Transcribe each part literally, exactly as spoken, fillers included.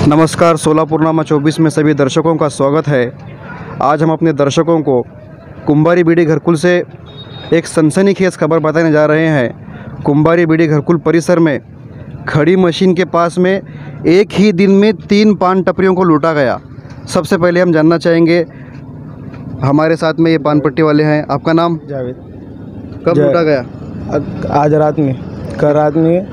नमस्कार, सोलापुरनामा चौबीस में सभी दर्शकों का स्वागत है। आज हम अपने दर्शकों को कुंभारी बीडी घरकुल से एक सनसनीखेज खबर बताने जा रहे हैं। कुंभारी बीडी घरकुल परिसर में खड़ी मशीन के पास में एक ही दिन में तीन पान टपरियों को लूटा गया। सबसे पहले हम जानना चाहेंगे, हमारे साथ में ये पान पट्टी वाले हैं, आपका नाम? जावेद। कब लूटा गया? आज रात में, कल रात में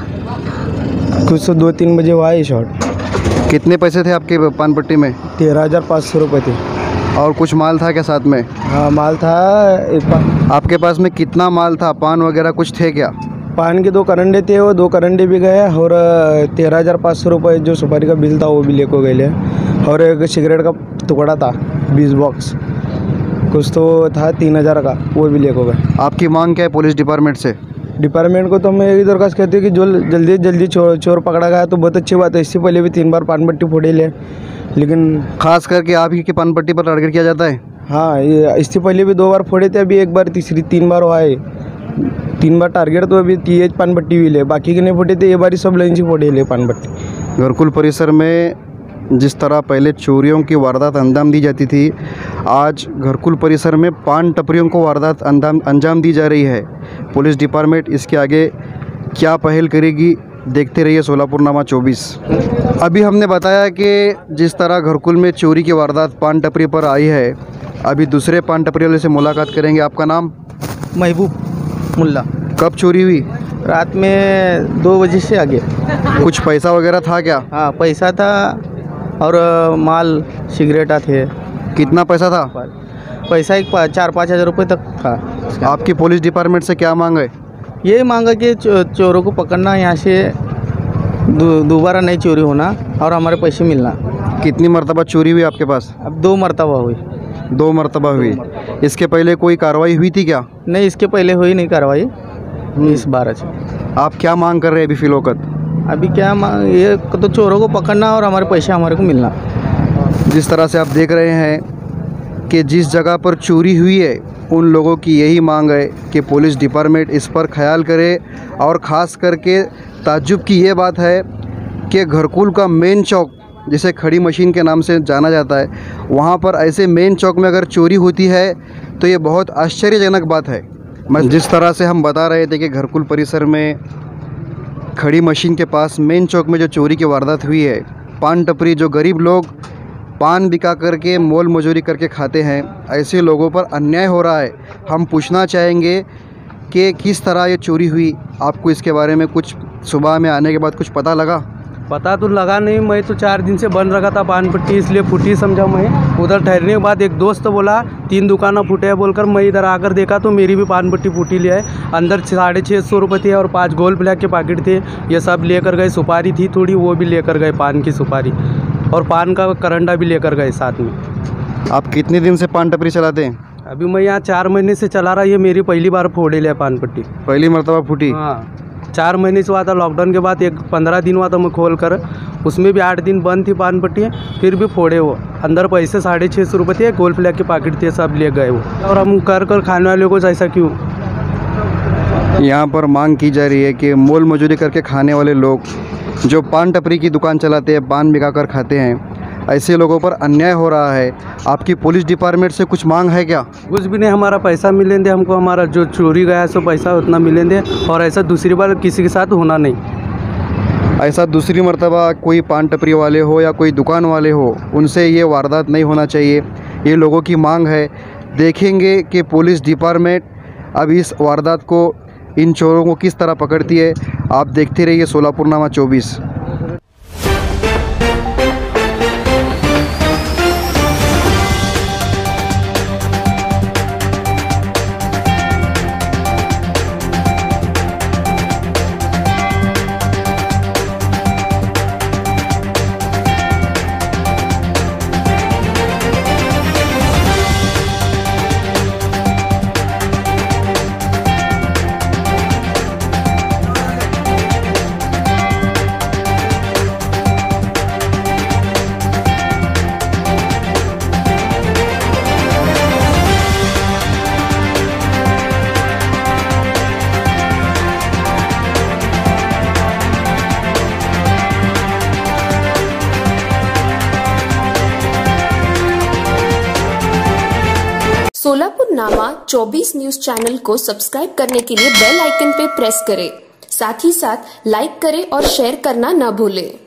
कुछ तो दो तीन बजे हुआ है शॉट। कितने पैसे थे आपके पान पट्टी में? तेरह हज़ार पाँच सौ रुपये थे। और कुछ माल था क्या साथ में? हाँ, माल था एक पान। आपके पास में कितना माल था? पान वगैरह कुछ थे क्या? पान के दो करंडे थे, वो दो करंडे भी गए और तेरह हज़ार पाँच सौ रुपये जो सुपारी का बिल था वो भी लेको गए। और एक सिगरेट का टुकड़ा था बीस बॉक्स, कुछ तो था तीन हज़ार का, वो भी लेको गए। आपकी मांग क्या है पुलिस डिपार्टमेंट से? डिपार्टमेंट को तो हम यही दरख्वास्त करते हैं कि जो जल्दी जल्दी चोर चोर पकड़ा गया तो बहुत अच्छी बात है। इससे पहले भी तीन बार पान पट्टी फोड़े ले, लेकिन खास करके आप ही के पान पट्टी पर टारगेट किया जाता है। हाँ, ये इससे पहले भी दो बार फोड़े थे, अभी एक बार, तीसरी तीन बार हुआ है। तीन बार टारगेट तो अभी ये पान पट्टी भी ले, बाकी के नहीं फोड़े थे, ये बार सब लाइन से फोड़े ले पान पट्टी। घरकुल परिसर में जिस तरह पहले चोरियों की वारदात अंजाम दी जाती थी, आज घरकुल परिसर में पान टपरियों को वारदात अंजाम अंजाम दी जा रही है। पुलिस डिपार्टमेंट इसके आगे क्या पहल करेगी, देखते रहिए सोलापुरनामा चौबीस। अभी हमने बताया कि जिस तरह घरकुल में चोरी की वारदात पान टपरी पर आई है, अभी दूसरे पान टपरी वाले से मुलाकात करेंगे। आपका नाम? महबूब मुल्ला। कब चोरी हुई? रात में दो बजे से आगे। कुछ पैसा वगैरह था क्या? हाँ, पैसा था और माल सिगरेटा थे। कितना पैसा था? पैसा एक पा, चार पाँच हज़ार रुपये तक था। आपकी पुलिस डिपार्टमेंट से क्या मांग है? ये मांगा कि चो, चोरों को पकड़ना, यहाँ से दोबारा नहीं चोरी होना और हमारे पैसे मिलना। कितनी मरतबा चोरी हुई आपके पास? अब दो मरतबा हुई। दो मरतबा हुई। इसके पहले कोई कार्रवाई हुई थी क्या? नहीं, इसके पहले हुई नहीं कार्रवाई, इस बार अच्छी। आप क्या मांग कर रहे हैं अभी फिलौकत? अभी क्या मांग, ये तो चोरों को पकड़ना और हमारे पैसे हमारे को मिलना। जिस तरह से आप देख रहे हैं कि जिस जगह पर चोरी हुई है, उन लोगों की यही मांग है कि पुलिस डिपार्टमेंट इस पर ख्याल करे। और ख़ास करके ताज्जुब की ये बात है कि घरकुल का मेन चौक, जिसे खड़ी मशीन के नाम से जाना जाता है, वहाँ पर ऐसे मेन चौक में अगर चोरी होती है तो ये बहुत आश्चर्यजनक बात है। मैं जिस तरह से हम बता रहे थे कि घरकुल परिसर में खड़ी मशीन के पास मेन चौक में जो चोरी की वारदात हुई है, पान टपरी, जो गरीब लोग पान बिका करके मोल मजूरी करके खाते हैं, ऐसे लोगों पर अन्याय हो रहा है। हम पूछना चाहेंगे कि किस तरह ये चोरी हुई। आपको इसके बारे में कुछ सुबह में आने के बाद कुछ पता लगा? पता तो लगा नहीं, मैं तो चार दिन से बंद रखा था पान पट्टी, इसलिए फूटी समझा मैं। उधर ठहरने के बाद एक दोस्त बोला तीन दुकानें फूटे हैं बोलकर, मैं इधर आकर देखा तो मेरी भी पान पट्टी फूटी लिया है। अंदर साढ़े छः सौ रुपये थे और पाँच गोल्ड ब्लैक के पैकेट थे, ये सब लेकर गए। सुपारी थी थोड़ी, वो भी लेकर गए, पान की सुपारी, और पान का करंडा भी लेकर गए साथ में। आप कितने दिन से पान टपरी चलाते हैं? अभी मैं यहाँ चार महीने से चला रहा, ये मेरी पहली बार फोड़े लिया पान पट्टी। पहली मरतबा फूटी? हाँ, चार महीने से हुआ था। लॉकडाउन के बाद एक पंद्रह दिन हुआ था मैं खोल कर, उसमें भी आठ दिन बंद थी पान पट्टी, फिर भी फोड़े वो। अंदर पैसे साढ़े छः सौ रुपये थे, गोल्ड फ्लैग के पैकेट थे, सब ले गए वो। और हम कर कर खाने वाले को ऐसा क्यों? यहाँ पर मांग की जा रही है कि मोल मजूरी करके खाने वाले लोग जो पान टपरी की दुकान चलाते हैं, पान बिका कर खाते हैं, ऐसे लोगों पर अन्याय हो रहा है। आपकी पुलिस डिपार्टमेंट से कुछ मांग है क्या? कुछ भी नहीं, हमारा पैसा मिलें दे हमको, हमारा जो चोरी गया सो पैसा उतना मिलें दे, और ऐसा दूसरी बार किसी के साथ होना नहीं। ऐसा दूसरी मर्तबा कोई पान टपरी वाले हो या कोई दुकान वाले हो, उनसे ये वारदात नहीं होना चाहिए, ये लोगों की मांग है। देखेंगे कि पुलिस डिपार्टमेंट अब इस वारदात को, इन चोरों को किस तरह पकड़ती है। आप देखते रहिए सोलापुरनामा चौबीस। सोलापुर नामा चौबीस न्यूज चैनल को सब्सक्राइब करने के लिए बेल आइकन पे प्रेस करें। साथ ही साथ लाइक करें और शेयर करना न भूलें।